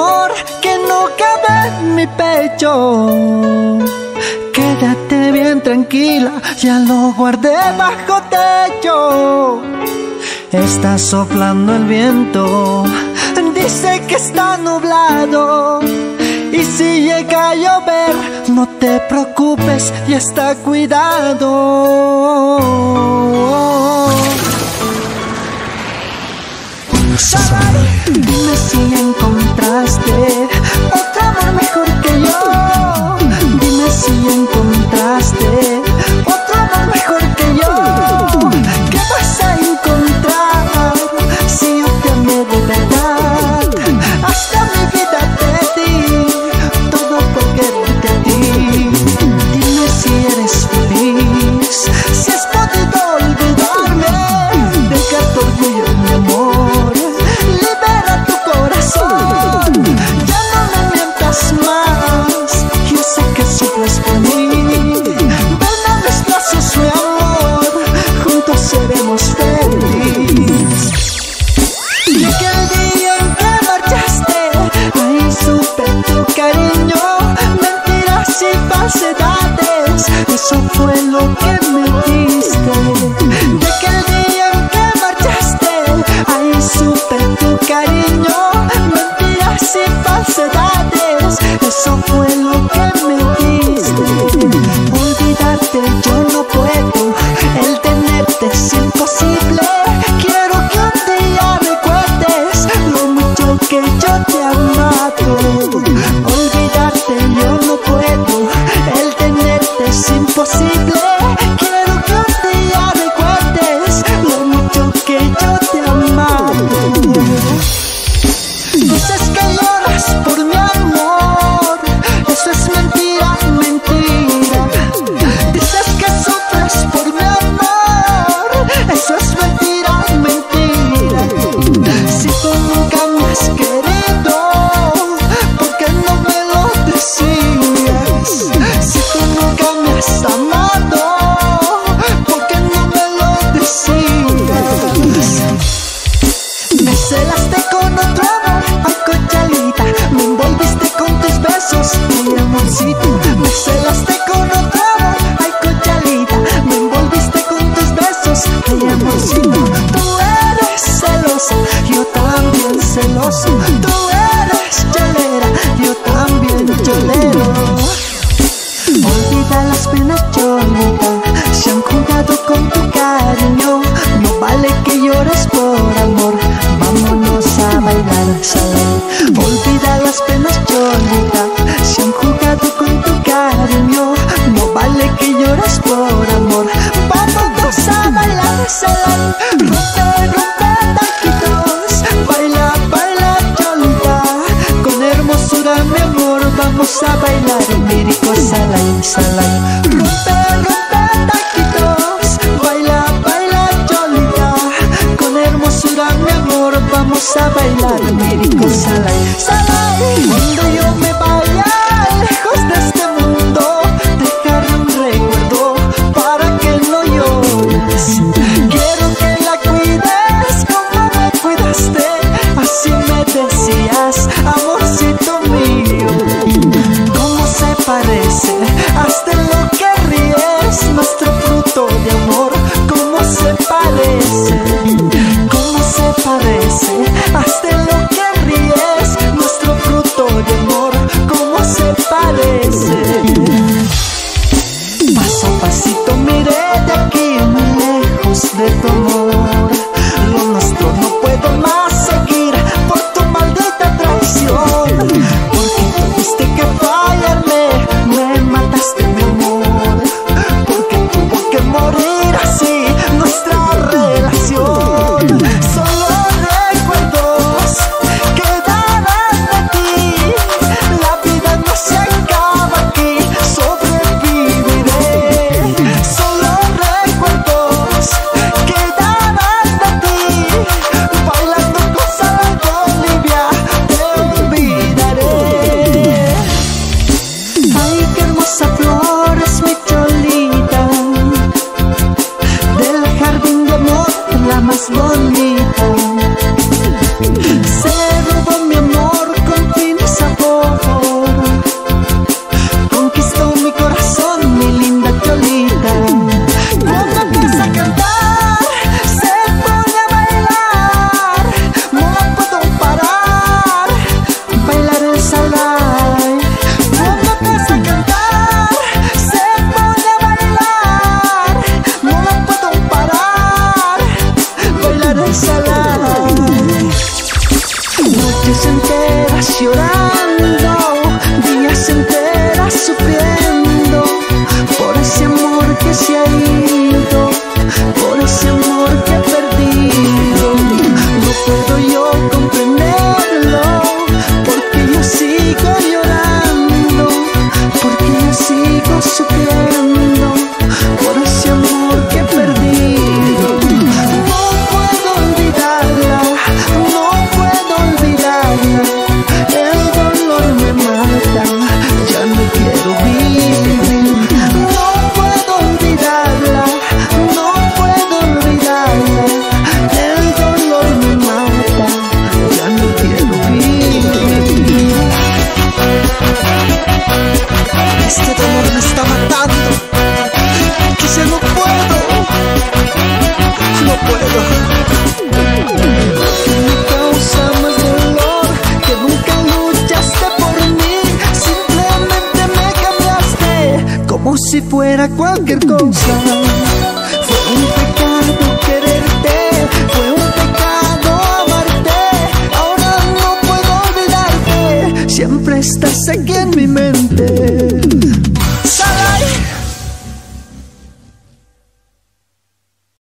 amor que no cabe en mi pecho. Quédate bien tranquila, ya lo guardé bajo techo. Está soplando el viento, dice que está nublado. Y si llega a llover, no te preocupes, ya está cuidado. Dime si encontraste otro amor mejor que yo. Dime si encontraste otro amor mejor que yo. ¿Qué vas a encontrar si yo te amé de verdad? Hasta mi vida te di, todo por quererte a ti. Dime si eres feliz, si has podido olvidarme. Deja tu orgullo, mi amor, libera tu corazón. Ya no me mientas más, yo sé que sufres por mí. Ven a mis brazos, mi amor, juntos seremos felices. Y aquel día en que marchaste, ahí supe tu cariño. Mentiras y falsedades, eso fue lo que me diste. De aquel día en que marchaste, ahí supe tu cariño. Mentiras y falsedades, eso fue lo que me diste. Olvidarte yo no puedo, el tenerte es imposible. Quiero que un día recuerdes lo mucho que yo te he amado. Olvidarte yo no puedo, el tenerte es imposible. Quiero que un día recuerdes lo mucho que yo te he amado. Dices que lloras por mi amor, eso es mentira, mentira. Dices que sufres por mi amor, eso es mentira, mentira. Si tú nunca me has querido, ¿por qué no me lo decías? Si tú nunca me has amado, ¿por qué no me lo decías? Me celaste con otro amor, ay cochalita. Me envolviste con tus besos, ay amorcito. Me celaste con otro amor, ay cochalita. Me envolviste con tus besos, ay amorcito. Tú eres celoso, yo también celoso. Tú eres cholera, yo también cholero. Olvida las penas, cholita, se han jugado con tu cariño. No vale que llores por amor, vámonos a bailar salón. Olvida las penas, cholita, se han jugado con tu cariño. No vale que llores por amor, vámonos a bailar salón. Rompe, rompe taquitos, baila, baila cholita. Con hermosura mi amor, vamos a bailar mirico salay, salay. Rompe, rompe taquitos, baila, baila cholita. Con hermosura mi amor, vamos a bailar mirico salay, salay. Cuando yo me vaya lejos de este mundo, dejaré un recuerdo para que no llores. Quiero que la cuides como me cuidaste, así me decías, amorcito mío. ¿Cómo se parece hasta lo que ríes nuestro fruto de amor? ¿Cómo se parece? ¿Cómo se parece hasta lo que ríes nuestro si fuera cualquier cosa. Fue un pecado quererte, fue un pecado amarte. Ahora no puedo olvidarte, siempre estás aquí en mi mente.